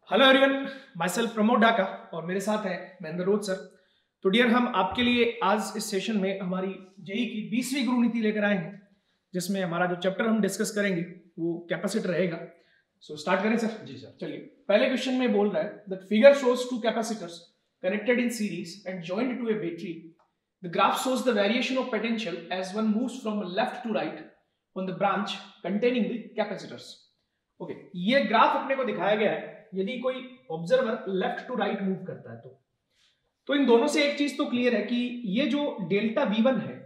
Hello everyone, my self Pramod Dhaka और मेरे साथ है महेंद्र रोज सर। तो डियर, हम आपके लिए आज इस सेशन में हमारी जेई की 20वीं गुरु नीति लेकर आए हैं, जिसमें हमारा जो चैप्टर हम डिस्कस करेंगे वो कैपेसिटर रहेगा। सो स्टार्ट करें सर? जी सर। चलिए, पहले क्वेश्चन में बोल रहा है that figure shows two capacitors connected in series and joined to a battery. The graph shows the variation of potential as one moves from left to right on the branch containing the capacitors. Okay, ये graph अपने को दिखाया गया है यदि कोई observer left to right move करता है तो इन दोनों से एक चीज तो क्लियर है कि ये जो डेल्टा V1 है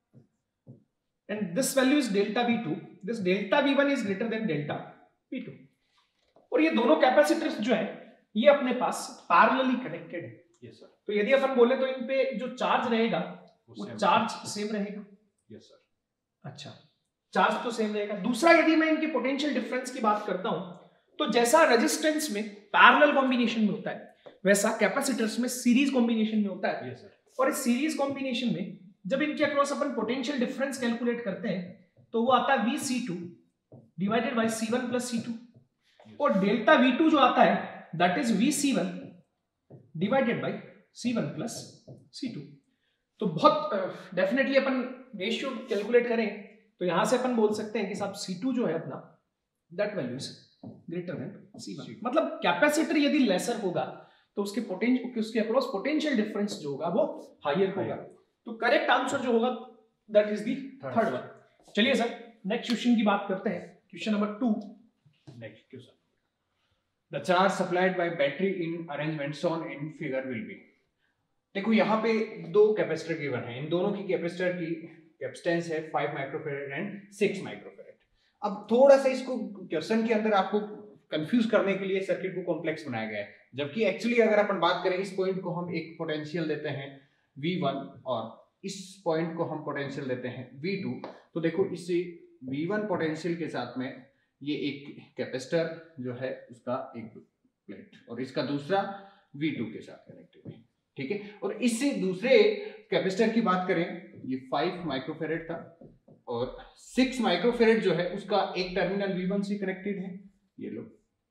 and this value is delta V2, this delta V1 is greater than delta V2, और ये दोनों कैपेसिटर्स जो है ये अपने पास पैरेलली कनेक्टेड है। Yes sir. तो यदि अपन बोले तो इन पे जो चार्ज रहेगा वो चार्ज सेम रहेगा। Yes sir. अच्छा, चार्ज तो सेम रहेगा। दूसरा, यदि मैं इनके पोटेंशियल डिफरेंस की बात करता हूं तो जैसा रेजिस्टेंस में पैरेलल कॉम्बिनेशन में होता है वैसा कैपेसिटर्स में सीरीज कॉम्बिनेशन में होता है। yes, और इस सीरीज कॉम्बिनेशन में जब इनके अक्रॉस अपन पोटेंशियल डिफरेंस कैलकुलेट करते हैं तो वो आता है VC2 divided by C1 plus C2, और डेल्टा V2 जो आता है that is VC1 divided by C1 plus C2। तो बहुत डेफिनेटली अपन रेशियो कैलकुलेट करें तो यहां से अपन बोल सकते हैं कि साहब C2 जो है अपना that value is greater than C1। मतलब कैपेसिटर यदि लेसर होगा तो उसके अक्रॉस पोटेंशियल डिफरेंस जो होगा वो हायर होगा। तो करेक्ट आंसर जो होगा that is the third one. चलिए सर, नेक्स्ट क्वेश्चन की बात करते हैं। Question number 2। Next question, the charge supplied by battery in arrangement shown in figure will be. देखो यहाँ पे दो कैपेसिटर गिवन है, इन दोनों की कैपेसिटर की कैपेसिटेंस है 5 माइक्रोफैराड एंड 6 माइक्रोफैराड। अब थोड़ा सा इसको क्वेश्चन के अंदर आपको कंफ्यूज करने के लिए सर्किट को कॉम्प्लेक्स बनाया गया है, जबकि एक्चुअली अगर अपन बात करें इस पॉइंट को हम एक पोटेंशियल देते हैं V1 और इस पॉइंट को हम पोटेंशियल देते हैं V2। तो देखो इस V1 पोटेंशियल के साथ में ये एक कैपेसिटर जो है उसका एक प्लेट और इसका दूसरा V2 के साथ कनेक्टेड है, ठीक है। और इससे दूसरे कैपेसिटर की बात करें, ये 5 माइक्रोफैराड था और 6 माइक्रोफैराड जो है उसका एक टर्मिनल V1 से कनेक्टेड है, ये लो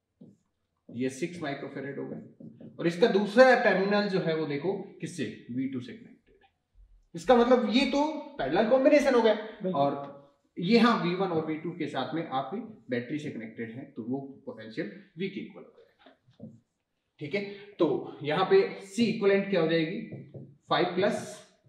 ये 6 माइक्रोफैराड हो गए, और इसका दूसरा टर्मिनल जो है वो देखो किससे V2 से कनेक्टेड है। इसका मतलब ये तो पैरेलल कॉम्बिनेशन हो गया, और ये हाँ V1 और V2 के साथ में आप बैटरी से कनेक्टेड है तो वो पोटेंशियल V के इक्वल हो जाएगा, ठीक है। तो यहाँ पे C इक्विवेलेंट क्या हो जाएगी, 5 plus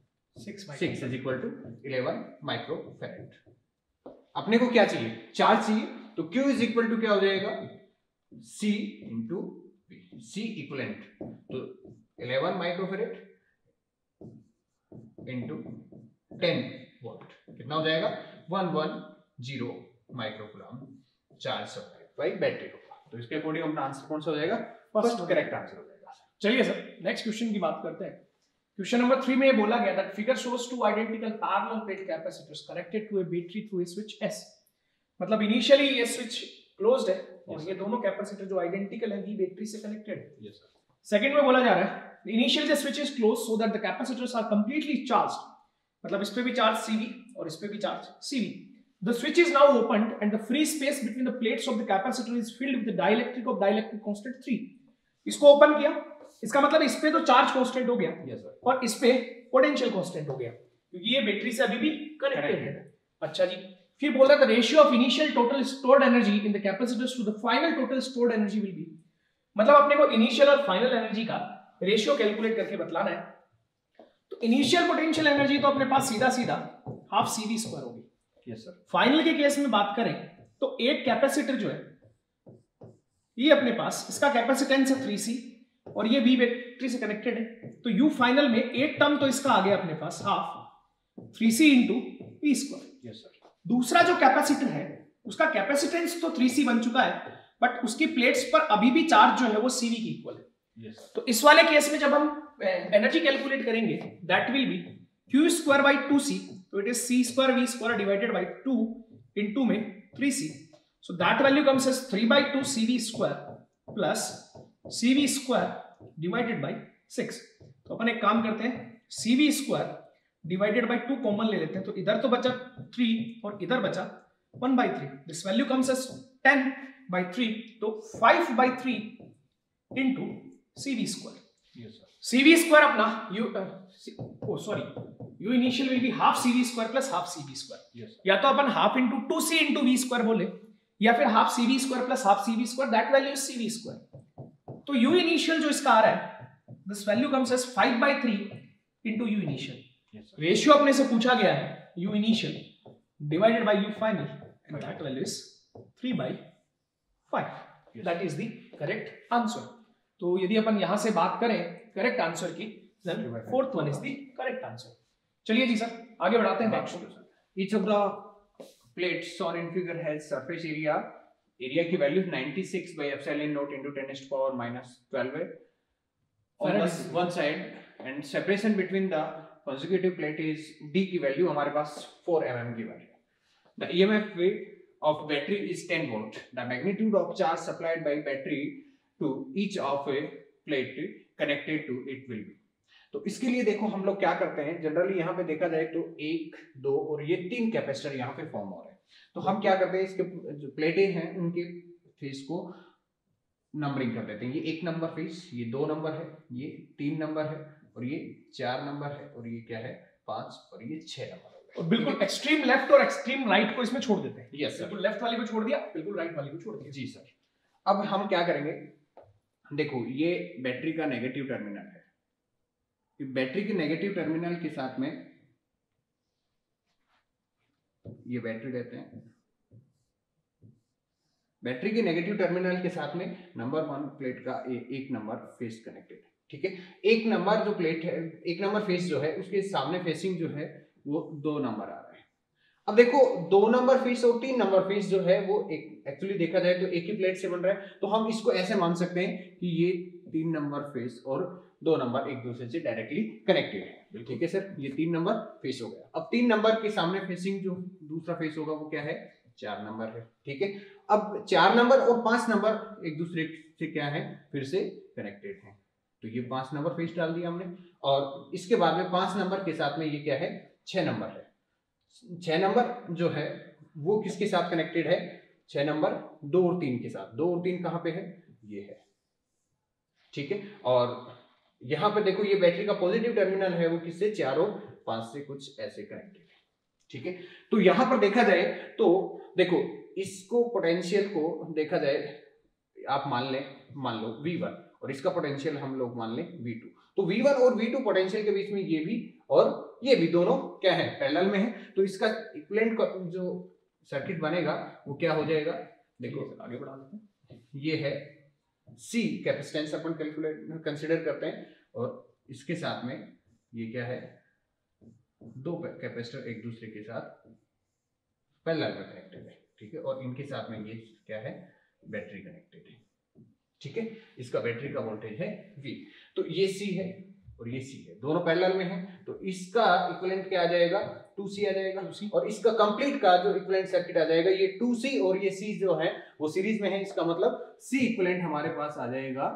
6 is equal to 11 microfarad. अपने को क्या चाहिए, चार्ज चाहिए, तो Q इज इक्वल टू क्या हो जाएगा, C into V, C equivalent तो 11 माइक्रोफैराड इंटू 10 वोल्ट कितना हो जाएगा, 110 microcoulomb charge supply by battery होगा। तो इसके अकॉर्डिंग अपना आंसर कौन सा हो जाएगा, फर्स्ट करेक्ट आंसर हो जाएगा। चलिए सर, नेक्स्ट क्वेश्चन की बात करते हैं। क्वेश्चन नंबर 3 में ये बोला गया that figure shows two identical parallel plate capacitors connected to a battery through a switch S। मतलब इनिशियली ये स्विच क्लोज्ड है और ये दोनों कैपेसिटर जो आइडेंटिकल है ये बैटरी से कनेक्टेड है। Yes sir. सेकंड में बोला जा रहा है initially the switch is closed so that the capacitors are completely charged. मतलब इस पे भी चार्ज CV और इस पे भी charge CV। The switch is now opened and the free space between the plates of the capacitor is filled with the dielectric of dielectric constant 3। इसको open किया, इसका मतलब इस पे तो चार्ज कांस्टेंट हो गया, yes, sir। और इस पे पोटेंशियल कांस्टेंट हो गया क्योंकि ये बैटरी से अभी भी कनेक्टेड है। अच्छा जी, फिर बोल रहा था ratio of initial total stored energy in the capacitors to the final total stored energy will be. मतलब अपने को इनिशियल और फाइनल एनर्जी का रेशियो कैलकुलेट करके बतलाना है। तो इनिशियल पोटेंशियल एनर्जी तो अपने पास सीधा सीधा हाफ CV स्क्वायर होगी। Yes sir. फाइनल के केस में बात करें तो एक कैपेसिटर जो है ये अपने पास इसका कैपेसिटेंस है 3C और ये V बैटरी से कनेक्टेड है, तो U फाइनल में एक टर्म तो इसका आ गया अपने पास half 3C into V square. Yes sir. दूसरा जो कैपेसिटर है उसका कैपेसिटेंस तो 3C बन चुका है बट उसकी प्लेट्स पर अभी भी चार्ज जो है वो CV की इक्वल है। यस। तो इस वाले केस में जब हम एनर्जी कैलकुलेट करेंगे that will be Q square by 2C, तो it is C square V square divided by 2 into में 3C, so that value comes as 3/2 CV square plus CV square divided by 6। तो अपन एक काम करते हैं, CV square divided by 2 common ले लेते हैं, तो इधर तो बचा 3 और इधर बचा 1/3। दिस वैल्यू कम्स एज 10/3, तो 5/3 into CV square. Yes sir, CV square अपना U initial will be half CV square plus half CV square. Yes या तो अपन half into 2C into V square बोले, या फिर half CV square plus half CV square, that value is CV square. तो U initial जो इसका आ रहा है, this value comes as 5/3 into U initial. Ratio अपने से पूछा गया है you initial divided by U final, and that value is 3/5। That is the correct answer. तो यदि अपन यहां से बात करें करेक्ट आंसर की, then fourth one is the correct answer. चलिए जी सर आगे बढ़ाते हैं next. Each of the plates shown in figure has surface area की value 96 by epsilon naught into 10 to the power minus 12 है on one side, and separation between the consecutive plate is D की value हमारे पास 4 mm की value. The EMF of battery is 10 volt. The magnitude of charge supplied by battery to each of a plate connected to it will be। तो इसके लिए देखो हम लोग क्या करते हैं, जनरली यहाँ पे देखा जाए तो 1, 2 और ये 3 कैपेसिटर यहाँ पे फॉर्म हो रहे हैं। तो हम क्या करते हैं, इसके जो प्लेटें हैं उनके फेस को नंबरिंग कर देते हैं। ये 1 नंबर फेस, ये 2 नंबर है, ये 3 नंबर है, और ये 4 नंबर है, और ये क्या है 5, और ये 6 नंबर है। और बिल्कुल एक्सट्रीम लेफ्ट और एक्सट्रीम राइट को इसमें छोड़ देते हैं। यस सर, बिल्कुल लेफ्ट वाले को छोड़ दिया, बिल्कुल राइट वाले को छोड़ दिया। जी सर। अब हम क्या करेंगे, देखो ये बैटरी का नेगेटिव टर्मिनल है, बैटरी के नेगेटिव टर्मिनल के साथ में ये बैटरी रहते हैं, बैटरी के नेगेटिव टर्मिनल के साथ में नंबर 1 प्लेट का एक नंबर फेस कनेक्टेड है, ठीक है। एक नंबर जो प्लेट है, एक नंबर फेस जो है उसके सामने फेसिंग जो है वो 2 नंबर आ रहा है। अब देखो 2 नंबर फेस और 3 नंबर फेस जो है वो एक्चुअली देखा जाए तो एक ही प्लेट से बन रहा है, तो हम इसको ऐसे मान सकते हैं कि ये 3 नंबर फेस और 2 नंबर एक दूसरे से डायरेक्टली कनेक्टेड है, ठीक है सर। ये 3 नंबर फेस हो गया। अब 3 नंबर के सामने फेसिंग जो दूसरा फेस होगा वो क्या है, 4 नंबर है, ठीक है। अब 4 नंबर और 5 नंबर एक दूसरे से क्या है, फिर से कनेक्टेड है, तो ये 5 नंबर फेस डाल दिया हमने। और इसके बाद में 5 नंबर के साथ में ये क्या है, 6 नंबर है। 6 नंबर जो है वो किसके साथ कनेक्टेड है, 6 नंबर 2 और 3 के साथ। 2 और 3 कहां पे है, ये है, ठीक है। और यहां पे देखो ये बैटरी का पॉजिटिव टर्मिनल है वो किससे, 4 और 5 से कुछ ऐसे कनेक्टेड है, ठीक है। तो यहां पर देखा जाए तो देखो इसको पोटेंशियल को देखा जाए, आप मान लो V1 और इसका पोटेंशियल हम लोग मान लें V2। तो V1 और V2 पोटेंशियल के बीच में ये भी और ये भी दोनों क्या है, पैरेलल में है। तो इसका इक्विवेलेंट जो सर्किट बनेगा वो क्या हो जाएगा, देखो आगे बढ़ा लेते हैं। ये है C कैपेसिटेंस अपन कैलकुलेट कंसीडर करते हैं, और इसके साथ में ये क्या है, 2 कैपेसिटर एक दूसरे के साथ पैरेलल में कनेक्टेड है, ठीक है। और इनके साथ में ये क्या है, बैटरी कनेक्टेड है, ठीक है। इसका बैटरी का वोल्टेज है V। तो ये C है और ये C है, दोनों पैरेलल में है, तो इसका इक्विवेलेंट क्या आ जाएगा, 2C आ जाएगा। 2C। और इसका कंप्लीट का जो इक्विवेलेंट सर्किट आ जाएगा, ये 2C और ये C जो है वो सीरीज में है, इसका मतलब C इक्विवेलेंट हमारे पास आ जाएगा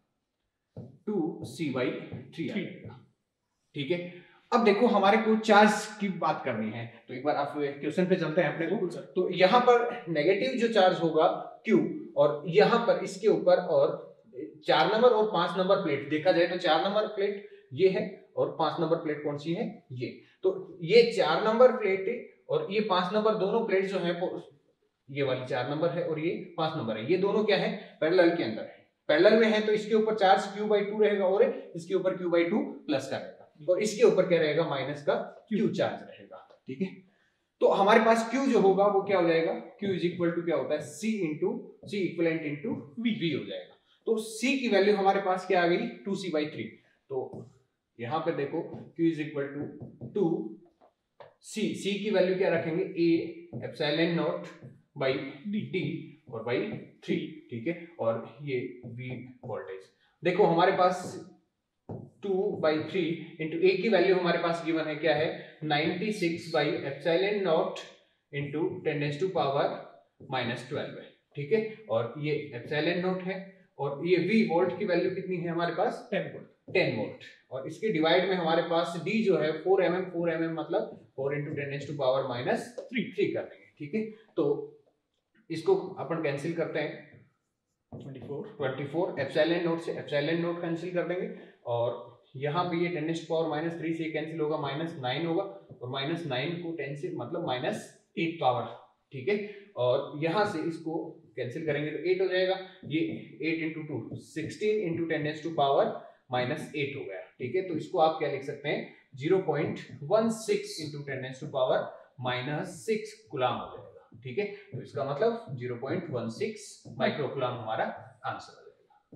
2C/3 आ जाएगा, ठीक है। अब देखो हमारे को चार्ज की बात करनी है, तो एक बार आप क्वेश्चन पे चलते हैं अपने को। तो यहाँ पर नेगेटिव जो चार्ज होगा Q, और यहाँ पर इसके ऊपर और 4 नंबर और 5 नंबर प्लेट देखा जाए तो 4 नंबर प्लेट ये है और 5 नंबर प्लेट कौन सी है, ये। तो ये 4 नंबर प्लेट और ये 5 नंबर दोनों प्लेट जो है, ये वाली 4 नंबर है और ये 5 नंबर है, ये दोनों क्या है, पैरेलल के अंदर है, पैरेलल में है। तो इसके ऊपर चार्ज Q/2 रहेगा और इसके ऊपर Q/2 प्लस का रहेगा, और इसके ऊपर क्या रहेगा, माइनस का Q चार्ज रहेगा, ठीक है। तो हमारे पास Q जो होगा वो क्या हो जाएगा, Q इज इक्वल टू क्या होता है, C इक्विवेलेंट इंटू V हो जाएगा। तो C की वैल्यू हमारे पास क्या आ गई, 2C/3। तो यहां पे देखो Q is equal to 2C की वैल्यू क्या रखेंगे, A epsilon not by D और बाई 3, ठीक है। और ये V वोल्टेज देखो हमारे पास 2/3 इंटू A की वैल्यू हमारे पास गिवन है क्या है, 96/एप्सिलॉन नॉट इंटू 10 टू पावर -12 है, ठीक है। और ये एप्सिलॉन नॉट है, और ये V वोल्ट की वैल्यू कितनी है हमारे पास, 10 वोल्ट। और इसके डिवाइड में हमारे पास D जो है 4 mm मतलब 4 इंटू 10 टू पावर -3 कर देंगे, ठीक है। तो इसको अपन कैंसिल करते हैं, 24 एप्सिलॉन नोट से एप्सिलॉन नोट कैंसिल कर देंगे और यहाँ पे ये 10 to power -3 से कैंसिल होगा, -9 होगा और -9 को 10 से मतलब -8 पावर, ठीक है। और यहाँ से इसको कैंसिल करेंगे तो 8 हो जाएगा, ये 8 into 2 16 into 10 to power -8 हो गया, ठीक है। तो इसको आप क्या लिख सकते हैं 0.16 into 10 to power -6 कूलम हो जाएगा, ठीक है। तो इसका मतलब 0.16 माइक्रोकूलम हमारा आंसर हो जाएगा।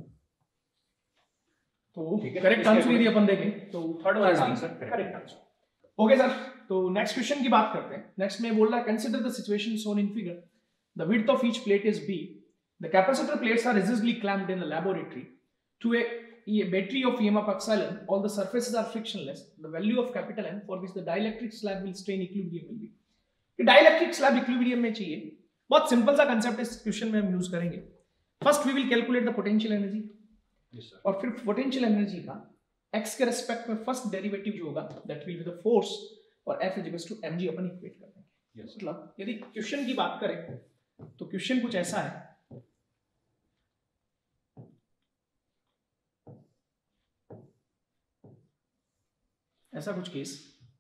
तो करेक्ट आंसर यदि अपन देखें तो थर्ड वाला answer correct answer. Okay sir, तो नेक्स्ट क्वेश्चन की बात करते हैं। नेक्स्ट में बोल रहा है consider the situation shown in figure, the width of each plate is b, the capacitor plates are rigidly clamped in a laboratory to a battery of EMF epsilon, all the surfaces are frictionless, the value of capital N for which the dielectric slab will stay in equilibrium will be। ये dielectric slab equilibrium में चाहिए, बहुत simple सा concept इस question में हम use करेंगे। First we will calculate the potential energy, और फिर पोटेंशियल एनर्जी का x के रिस्पेक्ट में फर्स्ट डेरिवेटिव जो होगा that will be the force, और F is equals to mg अपन इक्वेट कर देंगे। मतलब यदि क्वेश्चन की बात करें तो क्वेश्चन कुछ ऐसा है, ऐसा कुछ केस,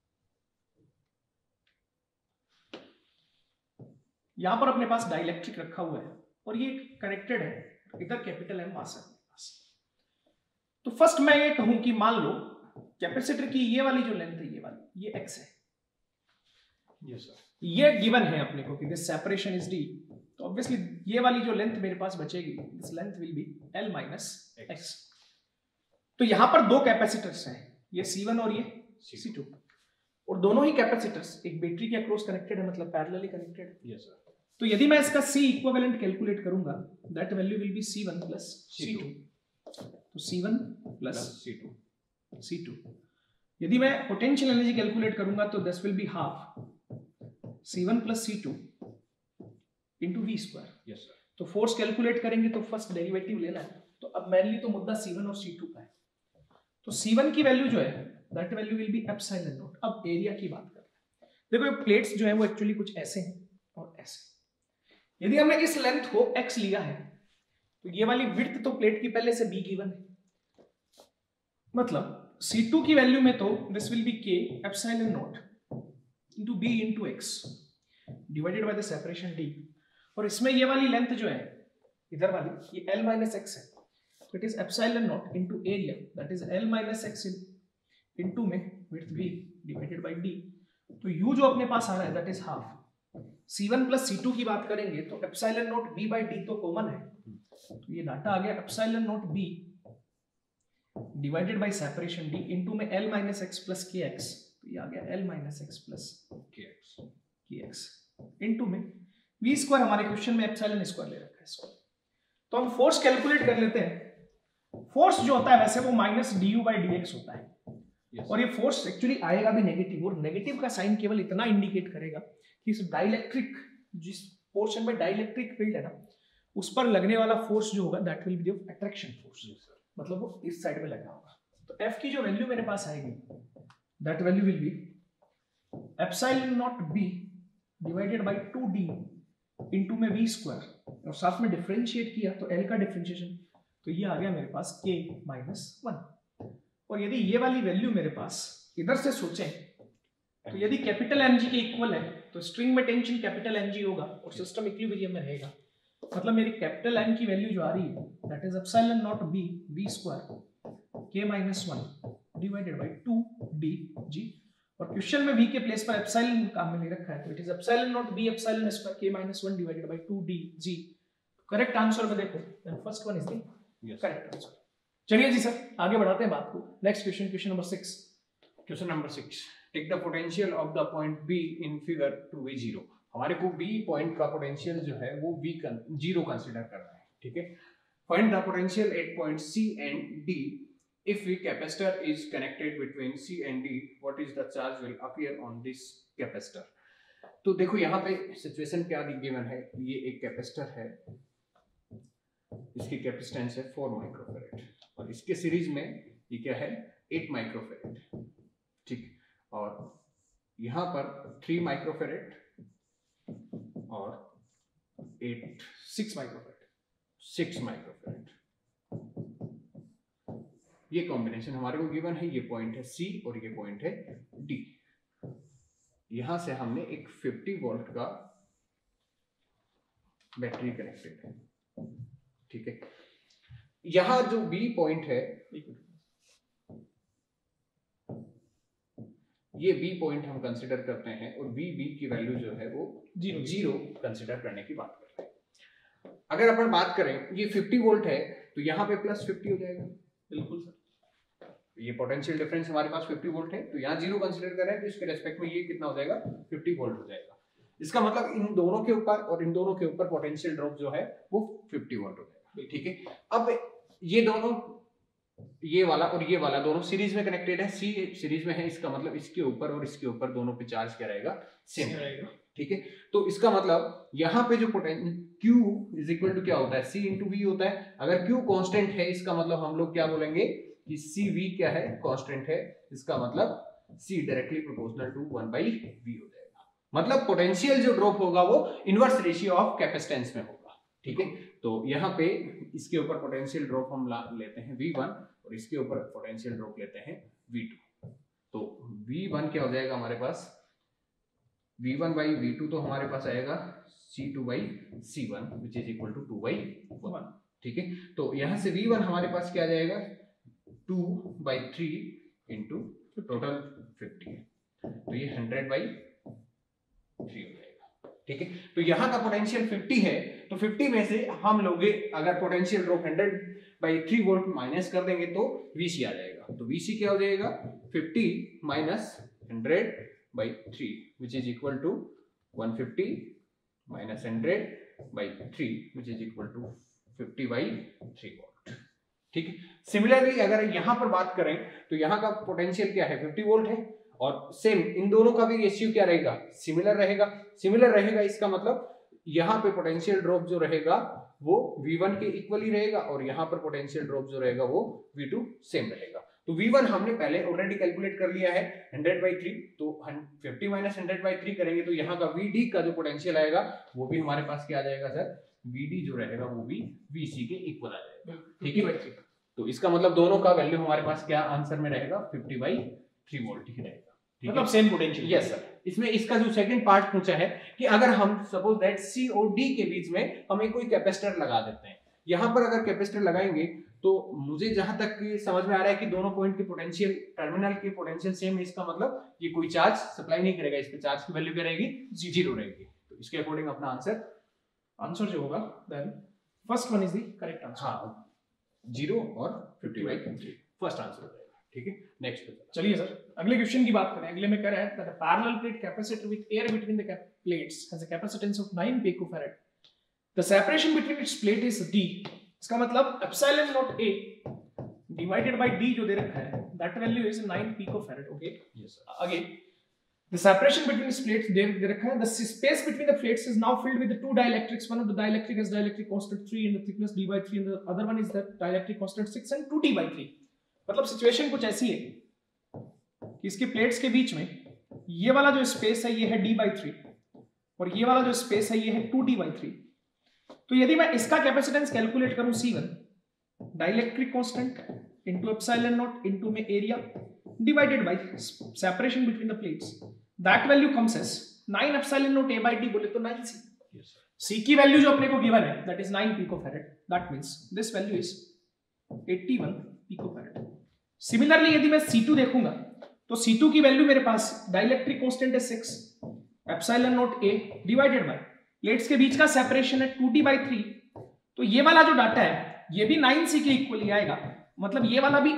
यहां पर अपने पास डाइलेक्ट्रिक रखा हुआ है और ये कनेक्टेड है, इधर कैपिटल एम मास है अपने पास। तो फर्स्ट मैं ये कहूं कि मान लो कैपेसिटर की ये वाली जो लेंथ है, ये वाली, ये x है, यस सर, ये गिवन है अपने को कि दिस सेपरेशन इज d, तो ऑब्वियसली ये वाली जो लेंथ मेरे पास बचेगी, this length will be l minus x। तो यहां पर दो कैपेसिटर्स हैं, ये C1 और ये C2, और दोनों ही कैपेसिटर्स एक बैटरी के अक्रॉस कनेक्टेड है, मतलब पैरेलली कनेक्टेड है। Yes sir. तो यदि मैं इसका C इक्विवेलेंट कैलकुलेट करूंगा, that value will be C1 plus C2, तो C1 प्लस C2। यदि मैं पोटेंशियल एनर्जी कैलकुलेट करूंगा तो this will be half C1 plus C2 into v square. Yes sir. तो फोर्स कैलकुलेट करेंगे तो फर्स्ट डेरिवेटिव लेना है, तो अब मेनली तो मुद्दा C1 और C2 का है। तो C1 की वैल्यू जो है that value will be epsilon naught. अब एरिया की बात करते हैं, देखो ये प्लेट्स जो है वो एक्चुअली कुछ ऐसे हैं और ऐसे। यदि हमने इस लेंथ को x लिया है तो ये वाली विड्थ तो प्लेट की पहले से b गिवन है, मतलब C2 की वैल्यू में तो this will be k epsilon not into b into x divided by the separation d, और इसमें ये वाली लेंथ जो है इधर वाली, ये l माइनस x है, तो it is epsilon not into area that is l minus x into में width b divided by d। तो u जो अपने पास आ रहा है that is half. C1 plus C2 की बात करेंगे तो epsilon naught b by d तो कॉमन है, तो ये डाटा आ गया epsilon naught b divided by separation d into में l minus x plus kx, तो ये आ गया l minus x plus kx into में v स्क्वायर, हमारे क्वेश्चन में एप्सिलॉन स्क्वायर ले रखा है इसको। तो हम फोर्स कैलकुलेट कर लेते हैं। फोर्स जो होता है वैसे वो माइनस du बाय dx होता है, और ये फोर्स एक्चुअली आएगा भी नेगेटिव, और नेगेटिव का साइन केवल इतना इंडिकेट करेगा कि इस डाइलेक्ट्रिक, जिस पोर्शन में डाइलेक्ट्रिक फील्ड है ना, उस पर लगने वाला फोर्स जो होगा that will be the attraction force, मतलब वो इस साइड में लगा होगा। तो F की जो वैल्यू मेरे पास आएगी that value will be epsilon naught b divided by 2d into में v स्क्वायर, और साथ में डिफरेंशिएट किया तो l का डिफरेंशिएशन, तो ये आ गया मेरे पास k माइनस 1। और यदि ये वाली वैल्यू मेरे पास इधर से सोचें तो यदि कैपिटल mg के इक्वल है तो स्ट्रिंग में टेंशन कैपिटल mg होगा और सिस्टम इक्विलिब्रियम में रहेगा, मतलब मेरी कैपिटल M की वैल्यू जो आ रही है that is epsilon naught b v square k minus 1 divided by 2dg, और क्वेश्चन में v के प्लेस पर एप्सिलॉन काम में नहीं रखा है, तो it is epsilon naught b epsilon square k minus 1 divided by 2dg। Correct answer में देखो then first one is the correct answer. चलिए जी सर आगे बढ़ाते हैं बात को। Next question, question number 6। Question number 6, take the potential of the point B in figure to be 0। हमारे को B पॉइंट का पोटेंशियल जो है वो V 0 कंसीडर करना है, ठीक है। Find the potential at point C and D if the capacitor is connected between C and D, what is the charge will appear on this capacitor। तो देखो यहाँ पे सिचुएशन क्या गिवन है, ये एक कैपेसिटर है, इसकी कैपेसिटेंस है 4 माइक्रोफैराड, और इसके सीरीज में ये क्या है 8 माइक्रोफैराड, ठीक। और यहाँ पर 3 माइक्रोफैराड और 6 माइक्रोफैराड, 6 माइक्रोफैराड। ये कॉम्बिनेशन हमारे को गिवन है, ये पॉइंट है C और ये पॉइंट है D। यहां से हमने एक 50 वोल्ट का बैटरी कनेक्टेड है, ठीक है। यहां जो B पॉइंट है, ये B पॉइंट हम कंसिडर करते हैं और B की वैल्यू जो है वो 0 कंसिडर करने की बात करते हैं। अगर अपन बात करें ये 50 वोल्ट है तो यहाँ पे प्लस 50 हो जाएगा। बिल्कुल सर, ये पोटेंशियल डिफरेंस हमारे पास 50 वोल्ट है तो यहाँ 0 कंसिडर कर रहे हैं तो इसके रेस्पेक्ट में ये कितना हो जाएगा, 50 वोल्ट हो जाएगा। इसका मतलब इन दोनों के ऊपर और इन दोनों के ऊपर पोटेंशियल ड्रॉप जो है वो 50 वोल्ट हो जाएगा, ठीक है। अब ये दोनों, ये वाला और ये वाला दोनों सीरीज में कनेक्टेड है, सी सीरीज में है, इसका मतलब इसके ऊपर और इसके ऊपर दोनों पे चार्ज क्या रहेगा, सेम रहेगा, ठीक है। तो इसका मतलब यहाँ पे जो potential Q is equal to क्या होता है, C इंटू V होता है। अगर Q कांस्टेंट है इसका मतलब हम लोग क्या बोलेंगे कि CV क्या है, कांस्टेंट है, इसका मतलब C directly proportional to 1/V हो जाएगा। मतलब पोटेंशियल जो ड्रॉप होगा वो इनवर्स रेशियो ऑफ कैपेसिटेंस में होगा, ठीक है। तो यहाँ पे इसके ऊपर पोटेंशियल ड्रॉप हम लेते हैं V1 और इसके ऊपर पोटेंशियल ड्रॉप लेते हैं V2। तो V1 क्या हो जाएगा हमारे पास, V1/V2 तो हमारे पास आएगा C2/C1 which is equal to 2/1, ठीक है। तो यहाँ से V1 हमारे पास क्या आ जाएगा, 2/3 इंटू टोटल 50, तो ये 100/3 हो जाएगा, ठीक है। तो यहाँ का पोटेंशियल 50 है तो 50 में से हम लोग अगर पोटेंशियल ड्रॉप 100/3 वोल्ट माइनस कर देंगे तो VC आ जाएगा। तो VC क्या हो जाएगा, 50 minus 100/3 which is equal to 150 minus 100/3 which is equal to 50/3 volt, ठीक है। सिमिलरली अगर यहाँ पर बात करें तो यहाँ का पोटेंशियल क्या है, 50 वोल्ट है और सेम इन दोनों का भी रेशियो क्या रहेगा, सिमिलर रहेगा। सिमिलर रहेगा इसका मतलब यहाँ पे पोटेंशियल ड्रॉप जो रहेगा वो V1 के इक्वल ही रहेगा और यहाँ पर पोटेंशियल ड्रॉप जो रहेगा वो V2 सेम रहेगा। तो V1 हमने पहले ऑलरेडी कैलकुलेट कर लिया है 100/3, तो 50 माइनस 100/3 करेंगे तो यहाँ का VD का जो पोटेंशियल आएगा वो भी हमारे पास क्या आ जाएगा सर, VD जो रहेगा वो भी VC के इक्वल आ जाएगा, ठीक है। तो इसका मतलब दोनों का वैल्यू हमारे पास क्या आंसर में रहेगा, 50/3 वोल्ट ही रहेगा, मतलब सेम पोटेंशियल। Yes sir. इसमें इसका जो सेकंड पार्ट पूछा है कि अगर हम सपोज दैट C और D के बीच में हमें कोई कैपेसिटर लगा देते हैं, यहाँ पर अगर कैपेसिटर लगाएंगे तो मुझे जहां तक समझ में आ रहा है कि दोनों पॉइंट के पोटेंशियल, टर्मिनल के पोटेंशियल सेम है, इसका मतलब ये कोई चार्ज सप्लाई नहीं करेगा, इस पे चार्ज की वैल्यू क्या रहेगी, 0 रहेगी। तो इसके अकॉर्डिंग अपना आंसर जो होगा then first one is the correct answer. हाँ, 0 और 50/3 फर्स्ट आंसर हो जाएगा, ठीक है। नेक्स्ट चलिए सर अगले क्वेश्चन की बात करें। अगले में कह रहा है that a parallel plate capacitor with air between the plates has a capacitance of 9 picofarad. The separation between its plate is D। इसका मतलब epsilon not A divided by D जो दे रखा है that value is 9 picofarad, okay. Yes sir. Again the separation between its plates दे रखा है, the space between the plates is now filled with the two dielectrics. One of the dielectric has dielectric constant 3 and the thickness D/3 and the other one is the dielectric constant 6 and 2D/3। मतलब situation कुछ ऐसी है कि इसके plates के बीच में ये वाला जो स्पेस है ये है D/3 और ये वाला जो स्पेस है ये है 2D/3। तो यदि मैं इसका कैपेसिटेंस कैलकुलेट करूं C1 dielectric constant into epsilon not into में area divided by separation between the plates, that value comes as 9 epsilon naught A/D बोले तो 9C। yes sir। C की वैल्यू जो अपने को गिवन है that is 9 picofarad, that means this value is 81 picofarad। Similarly यदि मैं C2 देखूंगा तो C2 की वैल्यू मेरे पास डाइलेक्ट्रिक कांस्टेंट है 6 epsilon not A divided by plates के बीच का सेपरेशन है 2D/3। तो ये वाला जो डाटा है ये भी 9C के इक्वल ही आएगा, मतलब ये वाला भी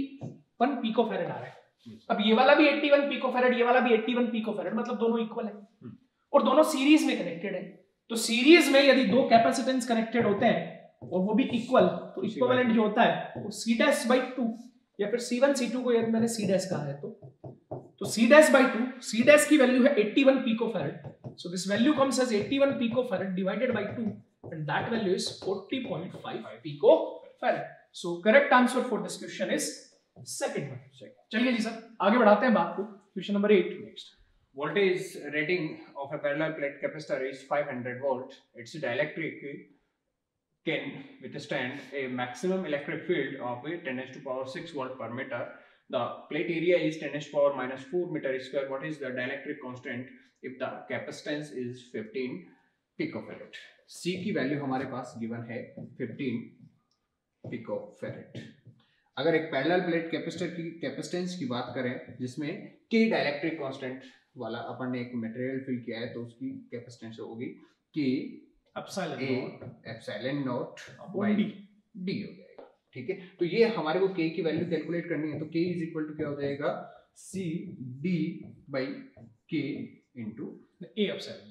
81 पिकोफैराड आ रहा है। अब ये वाला भी 81 पिकोफैराड, ये वाला भी 81 पिकोफैराड, मतलब दोनों इक्वल है और दोनों सीरीज में कनेक्टेड है। तो सीरीज में यदि दो कैपेसिटेंस कनेक्टेड होते हैं और वो भी इक्वल, तो इक्विवेलेंट जो होता है वो C'/2 या फिर C1 C2 को यदि मैंने C' कहा है तो C'/2, C' की वैल्यू है 81 picofarad. So this value comes as 81 picofarad divided by 2 and that value is 40.5 picofarad. So correct answer for this question is second one. चलिए जी सर आगे बढ़ाते हैं बात को, question number 8 next. Voltage rating of a parallel plate capacitor is 500 volt. Its dielectric can withstand a maximum electric field of 10⁻⁶ volt per meter. The plate area is 10⁻⁻4 meter square. What is the dielectric constant if the capacitance is 15 picofarad? C की value हमारे पास given है 15 picofarad. अगर एक parallel plate capacitor की capacitance की बात करें जिसमें K डाइलेक्ट्रिक कांस्टेंट वाला अपन ने एक मटेरियल फिल किया है तो उसकी कैपेसिटेंस होगी K epsilon naught by D हो जाएगा। ठीक है, तो ये हमारे को K की वैल्यू कैलकुलेट करनी है तो K इज इक्वल टू क्या हो जाएगा C D by K into A epsilon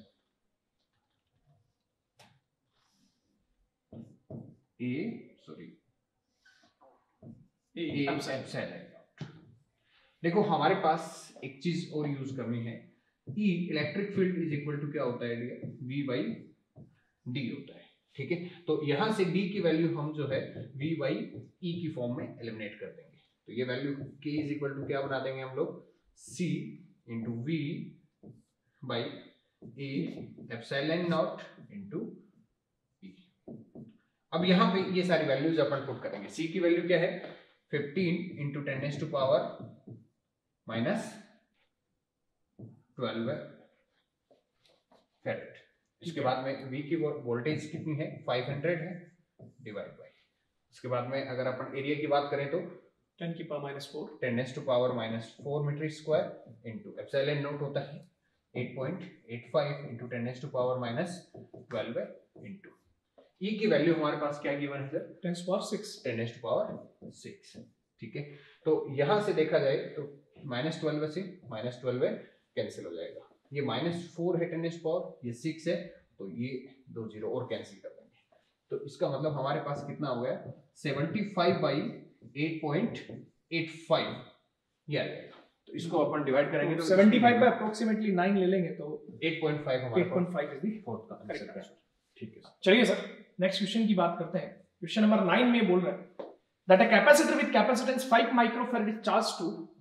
देखो हमारे पास एक चीज और यूज करनी है, E electric field is equal to क्या होता है V बाई D होता है। ठीक है, तो यहां से D की वैल्यू हम जो है V बाई E की फॉर्म में एलिमिनेट कर देंगे। तो ये value K is equal to क्या बना देंगे हम लोग C into V by A epsilon naught into E। अब यहाँ पे ये सारी वैल्यूज अपन पुट करेंगे। C की वैल्यू क्या है 15 इंटू 10⁻⁻12 फैरेड। इसके बाद में V की वोल्टेज कितनी है 500 है डिवाइड बाय, इसके बाद में अगर अपन एरिया की बात करें तो 10⁻⁻4 metre square into epsilon naught होता है 8.85 इंटू 10⁻⁻12 इंटू E की वैल्यू हमारे पास क्या गिवन है सर 10⁻6। ठीक है, तो यहां से देखा जाए तो -12 से -12 कैंसिल हो जाएगा, ये -4 है 10⁻, ये 6 है तो ये 2 जीरो और कैंसिल कर देंगे। तो इसका मतलब हमारे पास कितना हो गया 75 बाई 8.85 ये आ जाएगा। तो इसको अपन डिवाइड करेंगे तो 75 बाय अप्रोक्सीमेटली 9 ले लेंगे तो 8.5 हमारे 8.5 इज द फोर्थ का आंसर है। ठीक है, चलिए सर नेक्स्ट क्वेश्चन की बात करते हैं। क्वेश्चन नंबर 9 में बोल रहा है that a capacitor with capacitance 5 microfarad is charged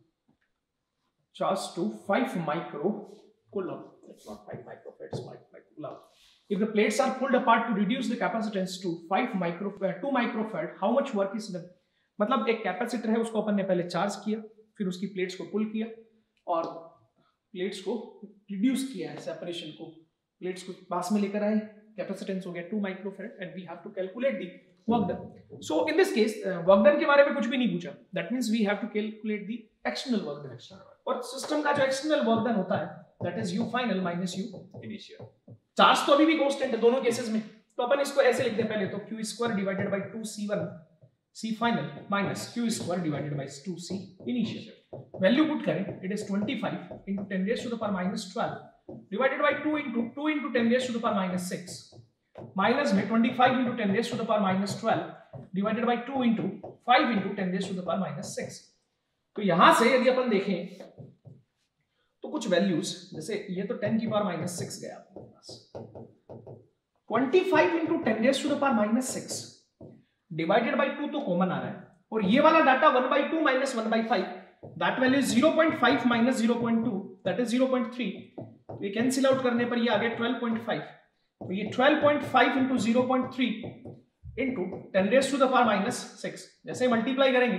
to 5 microcoulomb. That's not 5 microfarad, 5 microcoulomb. If the plates are pulled apart to reduce the capacitance to 2 microfarad, how much work is done? मतलब एक capacitor है उसको अपन ने पहले charge किया, फिर उसकी plates को पुल किया और प्लेट्स को रिड्यूस किया है, सेपरेशन को प्लेट्स को पास में लेकर आए, कैपेसिटेंस हो गया 2 microfarad and we have to calculate the work done. So in this case work done के बारे में कुछ भी नहीं पूछा, that means we have to calculate the external work done. और सिस्टम का जो एक्सटर्नल वर्क डन होता है that is U final minus U initial. Charge तो अभी भी कांस्टेंट है दोनों केसेस में, तो अपन इसको ऐसे लिखते हैं पहले तो Q square divided by 2C1 C final minus Q square divided by 2C initial। Value put करें, it is 25 into 10 raised to the power minus 12 divided by 2 into 10 raised to the power minus 6 minus में 25 into 10 raised to the power minus 12 divided by 2 into 5 into 10 raised to the power minus 6। तो यहां से यदि अपन देखें तो कुछ values जैसे ये तो 10 की पावर माइनस 6 गया आपके पास, 25 into 10 raised to the power minus 6 divided by 2 तो कॉमन आ रहा है और ये वाला data 1/2 minus 1/5 that value is 0.5 minus 0.2 that is 0.3, ये कैंसिल आउट करने पर ये आ गया 12.5, तो ये 12.5 into 0.3 into 10 raised to the power minus 6 जैसे मल्टीप्लाई करेंगे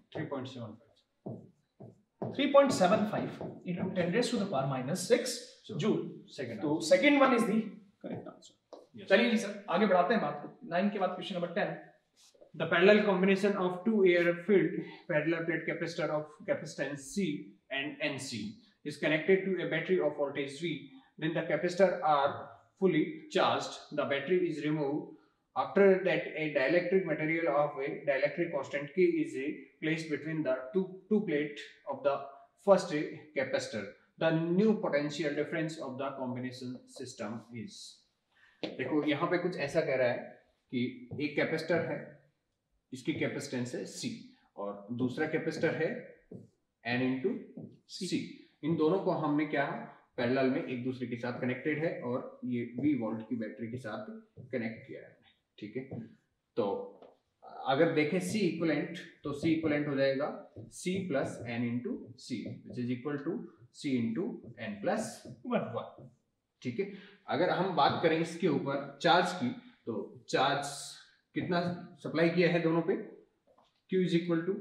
3.75 into 10 raised to the power minus 6 joule. तो second one is the correct answer. चलिए जी सर आगे बढ़ाते हैं बात को। 9 के बाद question number 10। The parallel combination of two air-filled parallel plate capacitor of capacitance C and NC is connected to a battery of voltage V. Then the capacitor are fully charged. The battery is removed. After that, a dielectric material of a dielectric constant K is placed between the two plate of the first capacitor. The new potential difference of the combination system is. देखो यहाँ पे कुछ ऐसा कह रहा है कि एक कैपेसिटर है, इसकी कैपेसिटेंस है C और दूसरा कैपेसिटर है N into C। इन दोनों को हमने क्या पैरेलल में एक दूसरे के साथ कनेक्टेड है और ये V वोल्ट की बैटरी के साथ कनेक्ट किया है। ठीक है, तो अगर देखें C इक्विवेलेंट तो C इक्विवेलेंट हो जाएगा C plus N into C which is equal to C into N plus 1। ठीक है, अगर हम बात करें इसके ऊपर चार्ज की तो चार्ज कितना सप्लाई किया है दोनों पे, Q is equal to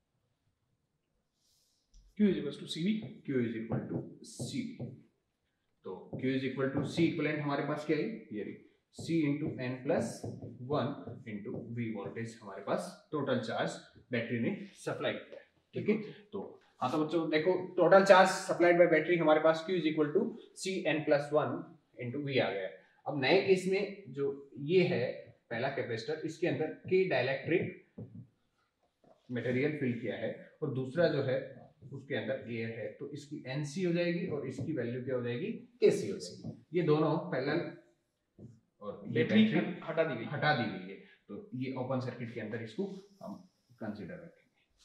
CV, Q is equal to CV। तो Q is equal to C equivalent हमारे पास क्या है, ये रही C into n plus 1 into V voltage हमारे पास टोटल चार्ज बैटरी ने सप्लाई किया है। ठीक है, तो हाँ तो बच्चों देखो total charge supplied by battery हमारे पास Q is equal to C n plus 1 into V आ गया। अब नए केस में जो ये है पहला कैपेसिटर, इसके अंदर K डाइलेक्ट्रिक मटेरियल फिल किया है और दूसरा जो है उसके अंदर एयर है, तो इसकी NC हो जाएगी और इसकी वैल्यू क्या हो जाएगी, KC हो जाएगी। ये दोनों पैरेलल और ये बैटरी हटा दी गई है, तो ये ओपन सर्किट के अंदर इसको हम कंसीडर रखेंगे।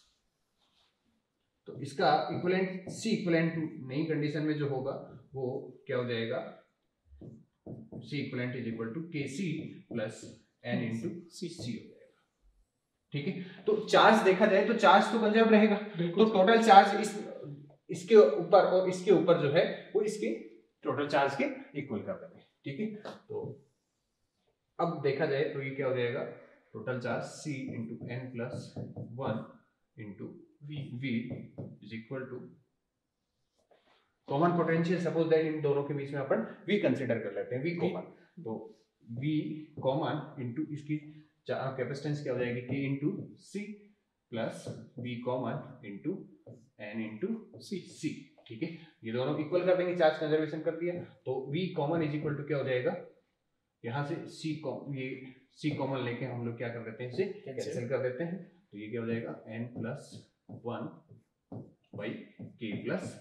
तो इसका इक्विवेलेंट C इक्विवेलेंट नई कंडीशन में जो होगा वो क्या हो जाएगा, C equivalent is equal to KC plus N into C हो जाएगा। ठीक है, तो चार्ज देखा जाए तो चार्ज तो कंजर्व रहेगा, तो टोटल चार्ज इसके ऊपर और इसके ऊपर जो है वो इसके टोटल चार्ज के इक्वल कर देंगे। ठीक है, तो अब देखा जाए तो ये क्या हो जाएगा, total charge C into n plus 1 into V is equal to common potential, suppose that इन दोनों के बीच में अपन V कंसीडर कर लेते हैं, V कॉमन, तो V कॉमन इंटू इसकी कैपेसिटेंस क्या हो जाएगी, K into C plus V common into N into C। ठीक है, ये दोनों इक्वल कर देंगे, चार्ज कंजर्वेशन कर दिया, तो V common is equal to क्या हो जाएगा, यहाँ से C कॉमन लेके हम लोग क्या कर देते हैं, इसे कैंसिल कर देते हैं, तो ये क्या हो जाएगा N plus 1 by K plus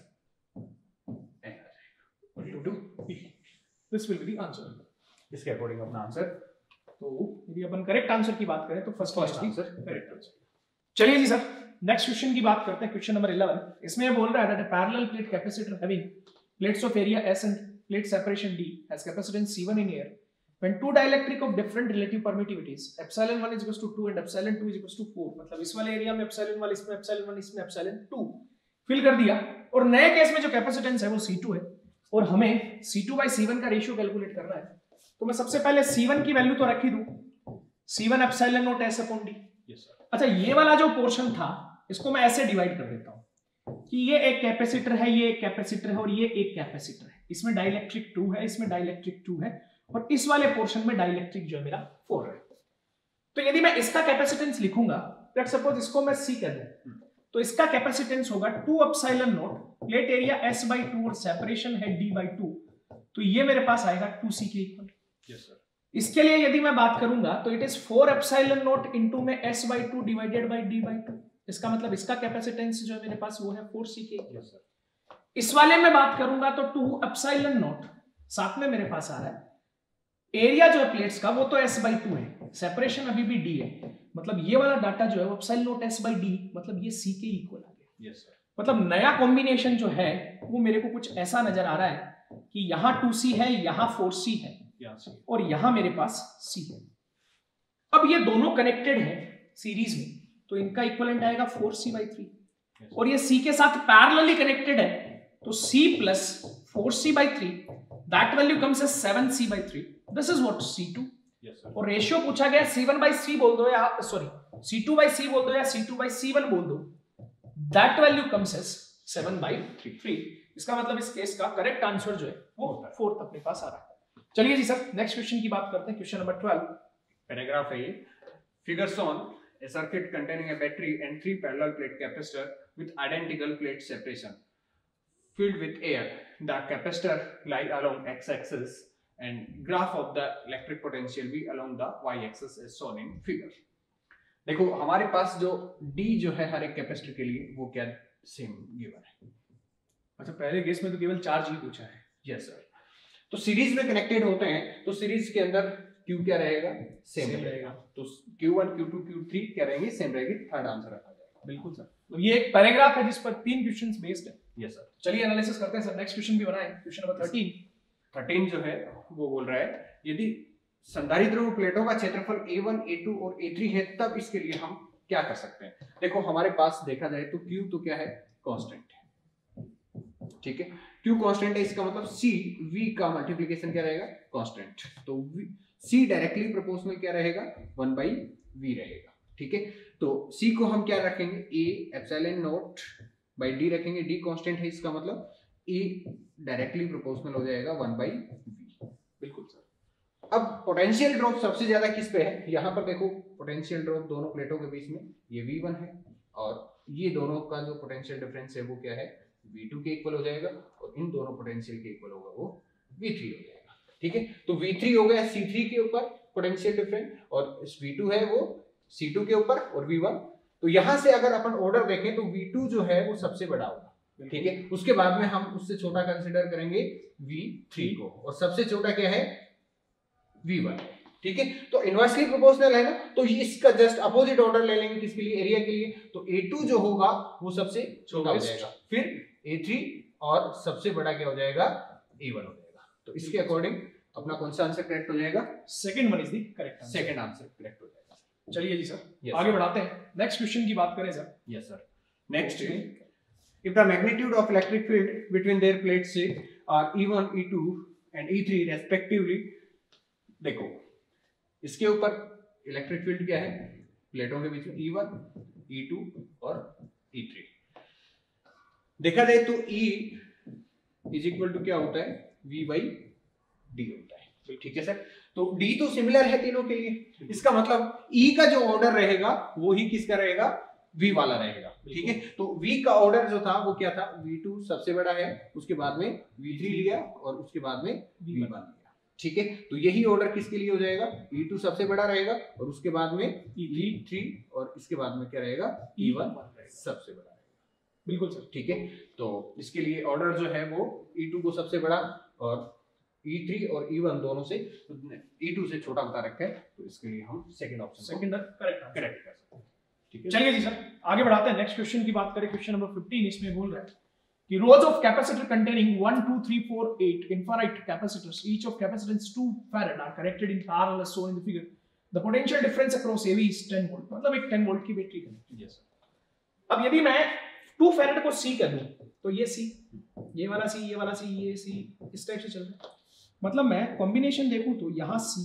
N आ जाएगा to V। This will be the answer. इसके अकॉर्डिंग अपना आंसर, तो यदि अपन करेक्ट आंसर की बात करें तो फर्स्ट आंसर करेक्ट आंसर। चलिए जी सर, नेक्स्ट क्वेश्चन की बात करते हैं, क्वेश्चन नंबर 11। इसमें ये बोल रहा है that a parallel plate capacitor having plates of area S and plate separation D has capacitance C1 in air when two dielectric of different relative permittivities epsilon 1 is equals to 2 and epsilon 2 is equals to 4, मतलब इस वाले area में epsilon 1, इसमें epsilon 1, इसमें epsilon 2 fill कर दिया, और नए केस में जो कैपेसिटेंस है वो C2 है और हमें C2 by C1 का रेशियो कैलकुलेट करना है। तो मैं सबसे पहले C1 की वैल्यू तो रख ही दूं, C1 epsilon naught S upon D। अच्छा, ये वाला जो पोर्शन था इसको मैं ऐसे डिवाइड कर देता हूं कि ये एक कैपेसिटर है, ये एक कैपेसिटर है और ये एक कैपेसिटर है, इसमें डाइलेक्ट्रिक 2 है, इसमें डाइलेक्ट्रिक 2 है और इस वाले पोर्शन में डाइलेक्ट्रिक जो है मेरा 4 है। तो यदि मैं इसका कैपेसिटेंस लिखूंगा, लेट्स सपोज इसको मैं C कह दूं, तो इसका कैपेसिटेंस होगा 2 epsilon not, plate area S/2 और सेपरेशन है D/2, तो ये मेरे पास आएगा 2C के इक्वल। Yes sir. इसके लिए यदि मैं बात करूंगा तो it is 4 epsilon not into में S/2 डिवाइडेड बाय D/2, इसका मतलब इसका कैपेसिटेंस जो है मेरे पास वो है 4C के इक्वल। इस वाले में बात करूंगा तो 2 एप्सिलॉन नॉट, साथ में मेरे पास आ रहा है एरिया जो है प्लेट्स का वो तो S/2 है, सेपरेशन अभी भी D है, मतलब ये वाला डाटा जो है वो एप्सिलॉन नॉट S/D, मतलब ये C के इक्वल आ गया। Yes sir. मतलब नया कॉम्बिनेशन जो है वो मेरे को कुछ ऐसा नजर आ रहा है कि यहाँ 2C है, यहाँ 4C है और यहां मेरे पास C है। अब ये दोनों कनेक्टेड है सीरीज में, तो इनका इक्विवेलेंट आएगा 4C/3 और ये C के साथ पैरेलली कनेक्टेड है, तो C plus 4C/3 that value comes as 7C/3। This is what C2। और रेशियो पूछा गया C1/C बोल दो या सॉरी C2/C बोल दो या C2/C1 बोल दो, दैट वैल्यू कम्स एज 7/3। इसका मतलब इस केस का करेक्ट आंसर जो है वो 4th अपने पास आ रहा है। चलिए जी सर, नेक्स्ट क्वेश्चन की बात करते हैं, क्वेश्चन नंबर 12। पैराग्राफ है ये, figure shown a circuit containing a battery and 3 parallel plate capacitor with identical plate separation filled with air. The capacitor lie along x-axis and graph of the electric potential be along the y-axis as shown in figure. देखो हमारे पास जो D जो है हर एक capacitor के लिए वो क्या सेम गिवन है। अच्छा, पहले केस में तो केवल चार्ज ही पूछा है। Yes sir. तो सीरीज में कनेक्टेड होते हैं तो सीरीज के अंदर Q क्या रहेगा, सेम रहेगा, तो Q1 Q2 Q3 क्या रहेंगे, सेम रहेगी। थर्ड आंसर रखा जाएगा। बिल्कुल सर, तो ये एक पैराग्राफ है जिस पर 3 क्वेश्चंस बेस्ड है। Yes sir. चलिए एनालिसिस करते हैं सर, नेक्स्ट क्वेश्चन भी बनाएं, क्वेश्चन नंबर 13 जो है वो बोल रहा है यदि संधारित्र प्लेटों का क्षेत्रफल A1 A2 और A3 है तब इसके लिए हम क्या कर सकते हैं। देखो हमारे पास देखा जाए तो Q तो क्या है, कांस्टेंट है, ठीक है, Q कांस्टेंट है, इसका मतलब C V का मल्टीप्लिकेशन क्या रहेगा, कांस्टेंट, तो C डायरेक्टली प्रोपोर्शनल क्या रहेगा 1 by V रहेगा, ठीक है। तो C को हम क्या रखेंगे A epsilon naught by D रखेंगे, D कांस्टेंट है, इसका मतलब A डायरेक्टली प्रोपोर्शनल हो जाएगा 1 by V। बिल्कुल सर। अब पोटेंशियल ड्रॉप सबसे ज्यादा किस पे है, यहाँ पर देखो पोटेंशियल ड्रॉप दोनों प्लेटों के बीच में ये V1 है और ये दोनों का जो पोटेंशियल डिफरेंस है वो क्या है V2 के इक्वल हो जाएगा और इन दोनों पोटेंशियल के इक्वल होगा वो V3 हो जाएगा, ठीक है। तो V3 हो गया C3 के ऊपर पोटेंशियल डिफरेंस और V2 है वो C2 के ऊपर और V1। तो यहां से अगर अपन ऑर्डर देखें तो V2 जो है वो सबसे बड़ा होगा, ठीक है। उसके बाद में हम उससे छोटा कंसीडर करेंगे V3 को और सबसे छोटा क्या है V1, ठीक है। तो इनवर्सली प्रोपोर्शनल है ना, तो इसका जस्ट अपोजिट ऑर्डर ले लेंगे किसके लिए एरिया के लिए, तो A2 जो होगा वो सबसे छोटा हो जाएगा, फिर A3 और सबसे बड़ा क्या हो जाएगा A1 हो जाएगा। तो इसके अकॉर्डिंग अपना कौन सा आंसर करेक्ट हो जाएगा, second one is the correct answer, second answer correct हो जाएगा। चलिए जी सर Yes, आगे बढ़ाते हैं, नेक्स्ट क्वेश्चन की बात करें sir. Yes sir. Next, if the magnitude of electric field between their plates say are E1, E2 and E3 respectively, देखो इसके ऊपर इलेक्ट्रिक फील्ड क्या है प्लेटों के बीच में E1, E2 और E3 देखा जाए तो E इज इक्वल टू क्या होता है V by D होता है, ठीक है सर। तो D तो सिमिलर है तीनों के लिए, इसका मतलब E का जो ऑर्डर रहेगा वो ही किसका रहेगा V वाला रहेगा, ठीक है। तो V का ऑर्डर जो था वो क्या था V2 सबसे बड़ा है, उसके बाद में V3 लिया और उसके बाद में V1 लिया, ठीक है। तो यही ऑर्डर किसके लिए हो जाएगा E2 सबसे बड़ा रहेगा और उसके बाद में E3 और इसके बाद में क्या रहेगा E1 सबसे बड़ा रहेगा, बिल्कुल सर, ठीक है। तो इसके लिए ऑर्डर जो है वो E2 को सबसे बड़ा और E3 और E1 दोनों से E2 से छोटा बता रखा है, तो इसके लिए हम second option second correct correct कर सकते हैं, ठीक है। चलिए जी सर आगे बढ़ाते हैं, नेक्स्ट क्वेश्चन की बात करें, क्वेश्चन नंबर 15 इसमें बोल रहा है कि rows of capacitor containing 1 2 3 4 8 infinite capacitors each of capacitance 2 farad are connected in parallel as shown in the figure. The potential difference across AB is 10 volt, मतलब एक 10 वोल्ट की बैटरी है। यस। अब यदि मैं 2 फैराड को C कर दूं तो ये C, ये वाला C, ये वाला C, ये C इस टाइप से चल रहा है, मतलब मैं कॉम्बिनेशन देखूं तो यहां C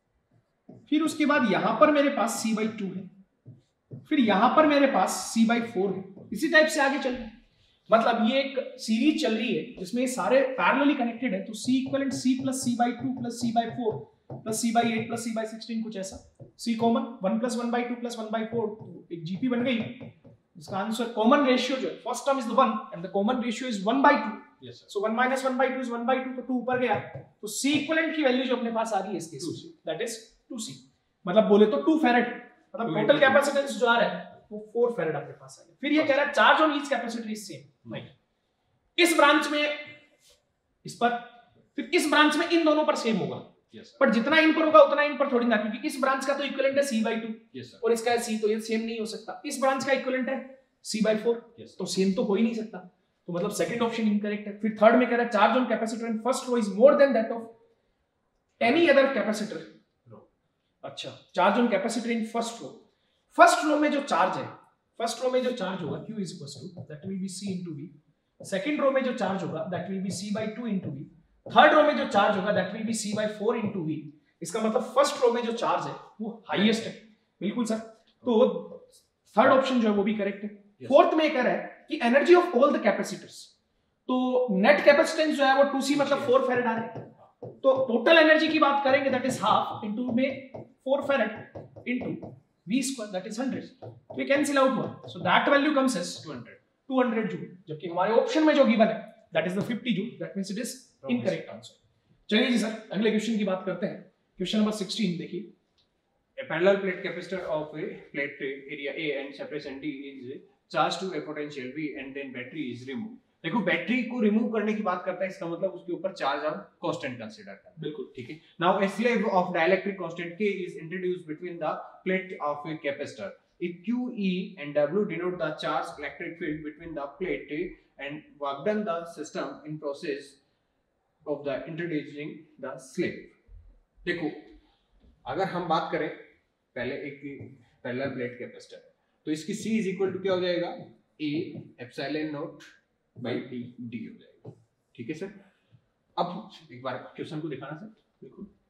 है, फिर उसके बाद यहां पर मेरे पास C/2 है, फिर यहां पर मेरे पास C/4 है, इसी टाइप से आगे चल रहा है। मतलब ये एक सीरीज चल रही है जिसमें ये सारे पैरेलली कनेक्टेड है, तो C equivalent C plus C/2 plus C/4 plus C/8 plus C/16 कुछ ऐसा, C कॉमन 1 प्लस 1/2 प्लस 1/4, तो एक GP बन गई। इसका आंसर कॉमन रेशियो जो है first term is the 1 and the common ratio is 1/2, yes sir. So 1 minus 1/2 is 1/2, तो 2 ऊपर गया, तो C इक्विवेलेंट की वैल्यू जो अपने पास आ रही है इसके दैट इज 2C, मतलब बोले तो 2 फैराड, मतलब टोटल कैपेसिटेंस जो आ रहा है वो 4 फैराड अपने पास आ गया। फिर ये कह रहा है charge on each capacitor is same, नहीं इस ब्रांच में इस पर, फिर इस ब्रांच में इन दोनों पर सेम होगा, यस सर। पर जितना इन पर होगा उतना इन पर थोड़ी ना, क्योंकि इस ब्रांच का तो इक्विवेलेंट है C/2 यस सर। और इसका है C, तो ये सेम नहीं हो सकता। इस ब्रांच का इक्विवेलेंट है C/4, यस तो सेम तो हो ही नहीं सकता, तो मतलब सेकंड ऑप्शन इनकरेक्ट है। फिर थर्ड में कह रहा है charge on capacitor in first row is more than that of any other capacitor. अच्छा, charge on capacitor in first row में जो चार्ज है, फर्स्ट रो में जो चार्ज होगा Q is equal to that will be C into V, second row में जो charge होगा that will be C/2 into V, third row में जो चार्ज होगा that will be C/4 into V। इसका मतलब फर्स्ट रो में जो चार्ज है वो हाईएस्ट है, बिल्कुल सर। तो थर्ड ऑप्शन जो है वो भी करेक्ट है। फोर्थ में कह रहा है कि energy of all the capacitors, तो नेट कैपेसिटेंस जो है वो 2C मतलब 4 फैराड आ रहा है, तो टोटल एनर्जी की बात करेंगे दैट इज हाफ इनटू में 4 farad into V square that is 100, तो ये कैंसिल आउट हुआ, so that value comes as 200 joule, जबकि हमारे ऑप्शन में जो गिवन है that is the 50 joule, that means it is incorrect answer. चलिए जी सर अगले क्वेश्चन की बात करते हैं, क्वेश्चन नंबर 16 देखिए। A parallel plate capacitor of a plate area A and separation D is charged to a potential V and then battery is removed. देखो battery को रिमूव करने की बात करता है, इसका मतलब उसके ऊपर चार्ज और कांस्टेंट कंसीडर करना, बिल्कुल ठीक है। Now a slave of dielectric constant K is introduced between the plate of a capacitor. If Q, E and W denote the charge electric field between the plate and work done the system in process of the introducing the slave. देखो अगर हम बात करें पहले एक parallel plate capacitor, तो इसकी C is equal to क्या हो जाएगा A epsilon not by D हो जाएगा, ठीक है सर। अब एक बार क्वेश्चन को दिखाना सर, बिल्कुल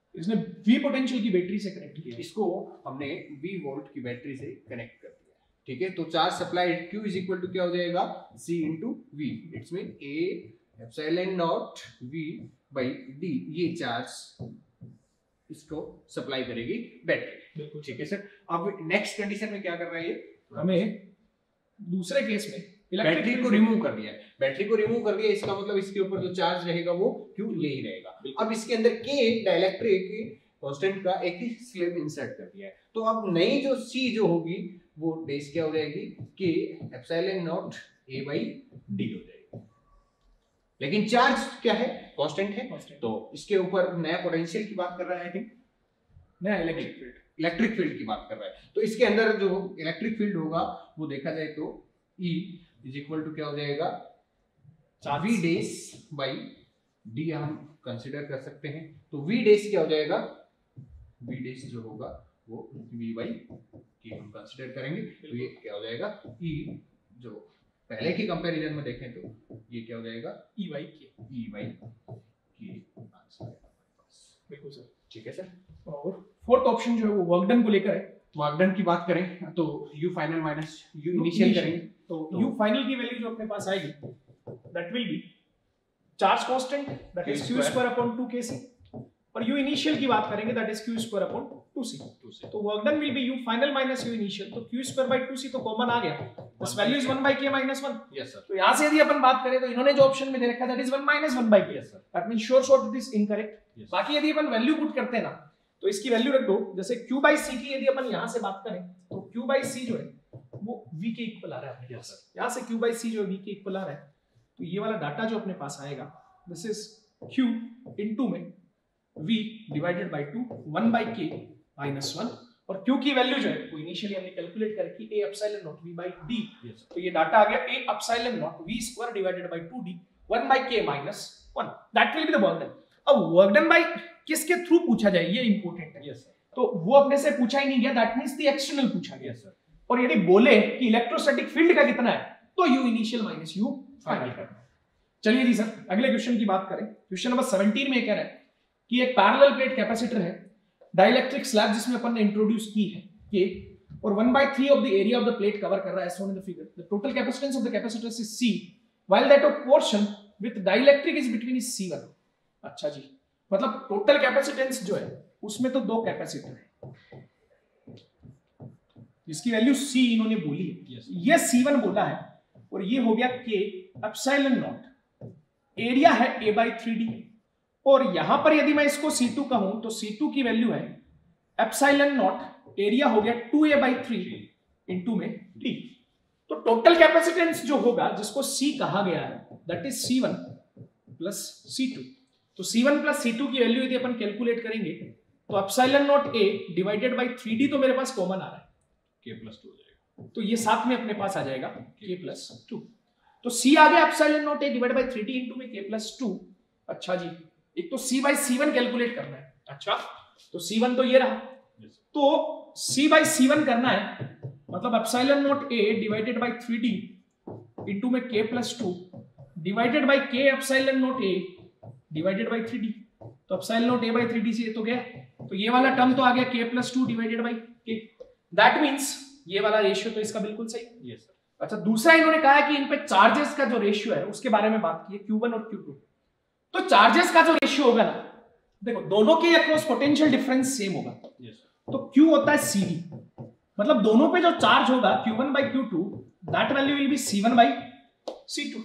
इसने V पोटेंशियल की बैटरी से कनेक्ट किया, इसको हमने V वोल्ट की बैटरी से कनेक्ट कर दिया, ठीक है। तो charge supplied Q is equal to क्या हो जाएगा, C into V, it's mean A epsilon not V by D, ये चार्ज इसको सप्लाई करेगी बैटरी, बिल्कुल ठीक है सर। अब नेक्स्ट कंडीशन में क्या कर रहा है ये, हमें दूसरे केस में बैटरी को रिमूव कर दिया है, बैटरी को रिमूव कर दिया, इसका मतलब इसके ऊपर जो चार्ज रहेगा वो Q यही रहेगा। अब इसके अंदर K डाइलेक्ट्रिक कांस्टेंट का एक ही स्लैब इंसर्ट कर दिया है, तो अब नई जो C जो होगी वो डेस क्या हो जाएगी, K epsilon not A by D हो जाएगी। लेकिन चार्ज क्या है, कांस्टेंट है, तो इसके ऊपर नया पोटेंशियल की बात कर रहा है, आई थिंक नया इलेक्ट्रिक फील्ड की बात कर रहा है। तो इसके अंदर जो इलेक्ट्रिक फील्ड होगा वो देखा जाए तो E इज इक्वल टू क्या हो जाएगा, V डेस बाई D हम कंसिडर कर सकते हैं। तो V डेस क्या हो जाएगा, V डेस जो होगा वो V बाई K हम कंसिडर करेंगे, तो ये क्या हो जाएगा, E जो पहले की कंपैरिजन में देखें तो ये क्या हो जाएगा, E बाई K आंसर है हमारे पास, बिल्कुल सर, ठीक है सर। और फोर्थ ऑप्शन जो है वो वर्क डन को लेकर है। वर्क डन की बात करें तो U final minus U initial करेंगे, तो U फाइनल की वैल्यू जो अपने पास आएगी that will be charge constant that is Q square upon 2kc, और U इनिशियल की बात करेंगे that is Q square upon 2c। तो work done will be U final minus U initial, तो Q स्क्वायर बाय 2c तो common आ गया, this value is 1 by k minus 1। Yes sir. तो यहां से यदि अपन बात करें तो इन्होंने जो ऑप्शन में दे रखा है that is 1 minus 1 by k, yes sir. That means sure shot it is incorrect. Yes. बाकी यदि अपन वैल्यू पुट करते हैं ना तो इसकी वैल्यू रख दो, जैसे Q by C की यदि अपन यहां से बात करें तो Q by C जो है वो V के इक्वल आ रहा है, यस सर। यहां से Q by C जो है V के इक्वल आ रहा है, तो ये वाला डाटा जो अपने पास आएगा दिस इज Q इनटू में V divided by 2 1 by k minus 1, और Q की वैल्यू जो है वो इनिशियली हमने कैलकुलेट कर रखी A epsilon not V by D, तो ये डाटा आ गया A epsilon not V square divided by 2D 1 by k minus 1, that will be the work done. अब वर्क डन बाय किसके थ्रू पूछा जाए ये इंपॉर्टेंट है। Yes sir. तो वो अपने से पूछा ही नहीं गया, दैट मींस द एक्सटर्नल पूछा गया। Yes sir. और यदि बोले कि इलेक्ट्रोस्टैटिक फील्ड का कितना है तो U initial minus U final करना है। चलिए जी सर अगले क्वेश्चन की बात करें। क्वेश्चन नंबर 17 में कह रहा है कि एक पैरेलल प्लेट कैपेसिटर है, डाइलेक्ट्रिक स्लैब जिसमें अपन ने इंट्रोड्यूस की है K, और 1/3 of the area of the plate cover कर रहा है as shown in the figure. The total capacitance of the capacitor is C while that of portion with dielectric is between is C1। अच्छा जी, मतलब total capacitance जो है उसमें तो दो कैपेसिटर है जिसकी वैल्यू C इन्होंने बोली है। yes. ये C1 बोला है और ये हो गया K एप्सिलॉन नॉट, एरिया है A/3D, और यहां पर यदि मैं इसको C2 कहूं तो C2 की वैल्यू है एप्सिलॉन नॉट, एरिया हो गया 2A/3 इनटू में D। तो टोटल कैपेसिटेंस जो होगा जिसको C कहा गया है that is C1 plus C2। तो C1 प्लस C2 की वैल्यू यदि अपन कैलकुलेट करेंगे तो epsilon not A divided by 3D तो मेरे पास कॉमन आ रहा है K+2 हो जाएगा, तो ये साथ में अपने पास आ जाएगा K+2। तो C आ गया epsilon not A divided by 3D into में K+2। अच्छा जी, एक तो C by C1 कैलकुलेट करना है। अच्छा, तो C1 तो ये रहा, तो C by C1 करना है, मतलब epsilon not A divided by 3D into में K+2 divided by K epsilon not A divided by 3D। तो epsilon not A by 3D से तो गया, तो ये वाला टर्म तो आ गया K+2 divided by K, that means ये वाला रेशियो तो इसका बिल्कुल सही है। Yes sir. अच्छा, दूसरा इन्होंने कहा है कि इन पे चार्जेस का जो रेशियो है उसके बारे में बात की है, Q1 और Q2। तो चार्जेस का जो रेशियो होगा ना, देखो दोनों के अक्रॉस पोटेंशियल डिफरेंस सेम होगा। Yes sir. तो Q होता है CV, मतलब दोनों पे जो चार्ज होगा Q1 by Q2 that value will be C1 by C2।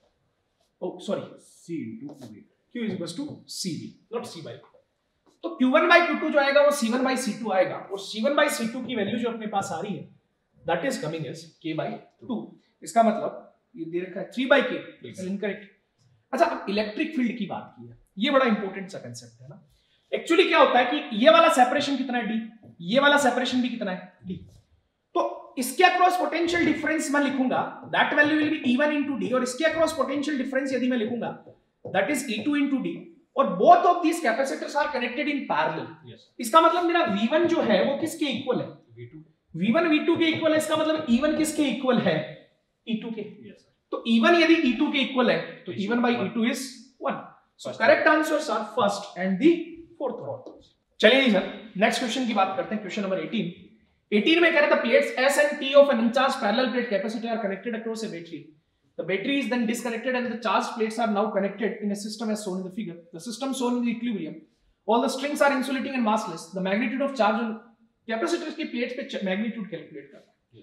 Oh sorry, C into V, Q is equals to CV not C by। तो Q1 by Q2 जो आएगा वो C1 by C2 आएगा, और C1 by C2 की value जो अपने पास आ रही है that is coming as K by 2। इसका मतलब ये दे रखा है 3 by K, इनकरेक्ट। अच्छा, अब इलेक्ट्रिक फील्ड की बात की है, ये बड़ा इंपॉर्टेंट सा कंसेप्ट है ना। एक्चुअली क्या होता है कि ये वाला सेपरेशन कितना है D, ये वाला सेपरेशन भी कितना है D, तो इसके अक्रॉस पोटेंशियल डिफरेंस मैं लिखूंगा that value will be E1 into D, और इसके अक्रॉस पोटेंशियल डिफरेंस यदि मैं लिखूंगा that is E2 into D, और both of these capacitors are connected in parallel. Yes, इसका मतलब मेरा V1 जो है वो किसके इक्वल है, V2, V1 V2 के इक्वल है, इसका मतलब E1 किसके इक्वल है, E2 के। Yes sir. तो E1 यदि E2 के इक्वल है तो E1 by E2 is 1। So correct answers are first and the fourth one। चलिए सर नेक्स्ट क्वेश्चन की बात करते हैं, क्वेश्चन नंबर 18 में कह रहा था plates S and T of an uncharged parallel plate capacitor are connected across a battery. The battery is then disconnected and the charged plates are now connected in a system as shown in the figure. The system shown in the equilibrium. All the strings are insulating and massless. The magnitude of charge on capacitor की plate पे magnitude calculate करना है।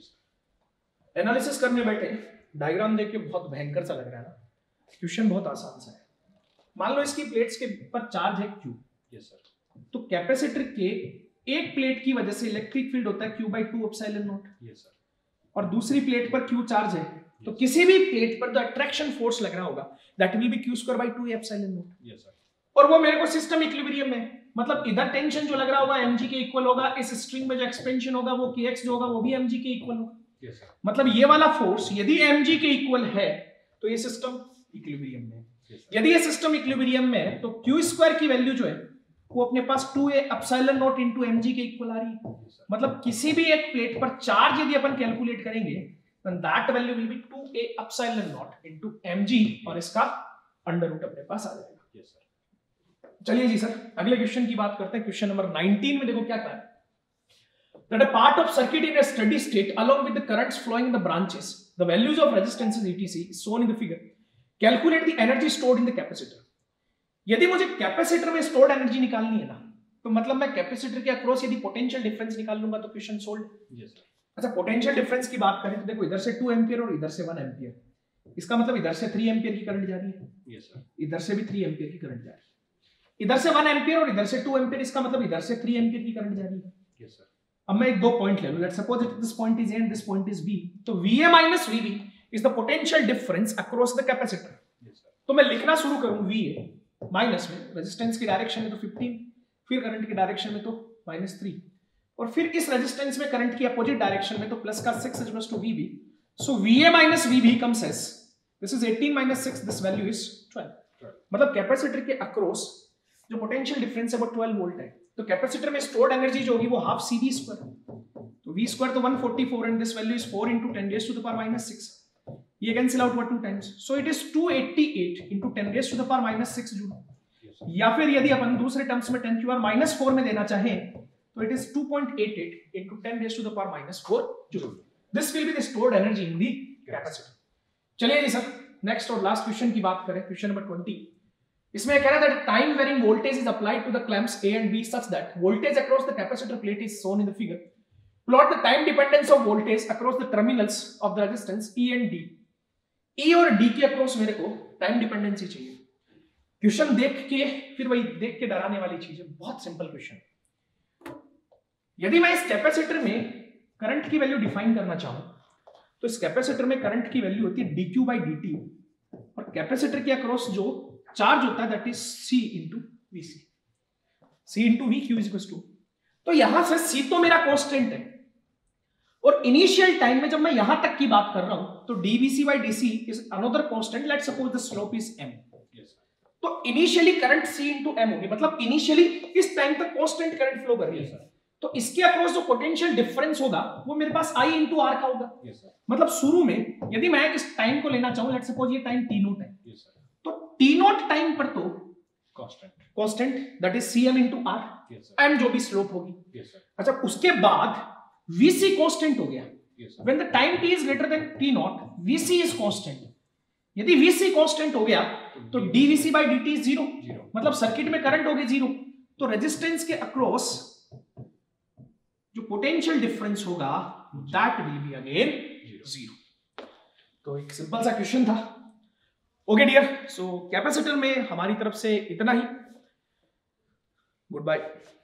Analysis करने बैठे, diagram देख के बहुत भयंकर सा लग रहा है ना, क्वेश्चन बहुत आसान सा है। मान लो इसकी प्लेट्स के ऊपर चार्ज है Q, यस सर, तो कैपेसिटर के एक प्लेट की वजह से इलेक्ट्रिक फील्ड होता है Q/2 epsilon not, yes sir, और दूसरी प्लेट पर Q चार्ज है, तो किसी भी प्लेट पर जो अट्रैक्शन फोर्स लग रहा होगा that will be Q² by 2 epsilon not, yes sir, और वो मेरे को सिस्टम इक्विलिब्रियम में, मतलब इधर टेंशन जो लग रहा होगा mg के इक्वल होगा, इस स्ट्रिंग में जो एक्सपेंशन होगा वो kx जो होगा वो भी mg के इक्वल होगा, यस सर, मतलब ये वाला फोर्स यदि mg के इक्वल है तो ये सिस्टम इक्विलिब्रियम में है। यदि ये सिस्टम इक्विलिब्रियम में है तो q² की वैल्यू जो है वो अपने पास 2a epsilon not into mg के इक्वल आ रही है, मतलब किसी भी एक प्लेट पर चार्ज यदि अपन कैलकुलेट करेंगे then that value will be 2a epsilon naught into mg और इसका अंडर रूट अपने पास आ जाएगा। Yes sir. चलिए जी सर अगले क्वेश्चन की बात करते हैं, क्वेश्चन नंबर 19 में देखो क्या कहा है, that a part of circuit in a steady state along with the currents flowing in the branches, the values of resistances etc is shown in the figure, calculate the energy stored in the capacitor। यदि मुझे capacitor में stored energy निकालनी है ना, तो मतलब मैं capacitor के अक्रॉस यदि पोटेंशियल डिफरेंस निकाल लूंगा तो क्वेश्चन सोल्व। Yes sir. अच्छा पोटेंशियल डिफरेंस की बात करें तो देखो इधर से 2 एम्पियर और इधर से 1 एम्पियर, इसका मतलब इधर से 3 एम्पियर की करंट जा रही है, यस सर, इधर से भी 3 एम्पियर की करंट जा रही है, इधर से 1 एम्पियर और इधर से 2 एम्पियर, इसका मतलब इधर से 3 एम्पियर की करंट जा रही है। Yes sir. अब मैं एक दो पॉइंट ले लूं, let's suppose it this point is A and this point is B, तो VA minus VB is the potential difference across the capacitor। Yes sir. तो मैं लिखना शुरू करूं VA माइनस में रेजिस्टेंस की डायरेक्शन में तो 15, फिर करंट की डायरेक्शन में तो -3, और फिर इस रेजिस्टेंस में करंट की अपोजिट डायरेक्शन में तो प्लस का 6 is to VB, so VA minus VB comes as this is 18 minus 6, this value is 12। मतलब कैपेसिटर के अक्रॉस जो पोटेंशियल डिफरेंस है वो 12 वोल्ट है, तो कैपेसिटर में स्टोर्ड एनर्जी जो होगी वो हाफ CV², तो V² तो 144 and this value is 4 into 10 raised to the power -6, ये कैंसिल आउट हुआ 2 times, so it is 288 into 10 raised to the power -6 joule. या फिर यदि अपन दूसरे टर्म्स में 10 की पावर -4 में देना चाहें तो it is 2.88 into 10 raised to the power -4 joule. This will be the stored energy in the capacitor. चलिए जी सर नेक्स्ट और लास्ट क्वेश्चन की बात करें, क्वेश्चन नंबर 20। इसमें कह रहा है time varying voltage is applied to the clamps A and B such that voltage across the capacitor plate is shown in the figure। Plot the time dependence of voltage across the terminals of the resistance E and D। E और D के across मेरे को time dependency चाहिए। Question देख के फिर वही देख के डराने वाली चीज है, बहुत सिंपल क्वेश्चन। यदि मैं इस कैपेसिटर में करंट की वैल्यू डिफाइन करना चाहूं तो इस कैपेसिटर में करंट की वैल्यू होती है dq/dt, और कैपेसिटर के अक्रॉस जो चार्ज होता है that is C into VC, C into V Q is equals to, तो यहां से C तो मेरा कांस्टेंट है, और इनिशियल टाइम में जब मैं यहां तक की बात कर रहा हूं तो dVc/dc is another constant, let's suppose the slope is m। तो initially current C into m होगी, मतलब इनिशियली इस टाइम तक कांस्टेंट करंट फ्लो कर रही है, तो इसके अक्रॉस जो पोटेंशियल डिफरेंस होगा वो मेरे पास I into R का होगा। मतलब शुरू में यदि मैं इस टाइम को लेना चाहूं, लेट्स सपोज ये टाइम t0 है, तो t0 टाइम पर तो constant that is Cm into R, m जो भी स्लोप होगी। अच्छा उसके बाद Vc कांस्टेंट हो गया, when the time t is greater than t0 Vc is constant। यदि Vc कांस्टेंट हो गया तो dVc/dt is 0, मतलब सर्किट में करंट होगी 0, तो रेजिस्टेंस के अक्रॉस जो पोटेंशियल डिफरेंस होगा दैट विल बी अगेन 0। तो एक सिंपल सा क्वेश्चन था। ओके डियर, सो कैपेसिटर में हमारी तरफ से इतना ही। Good bye.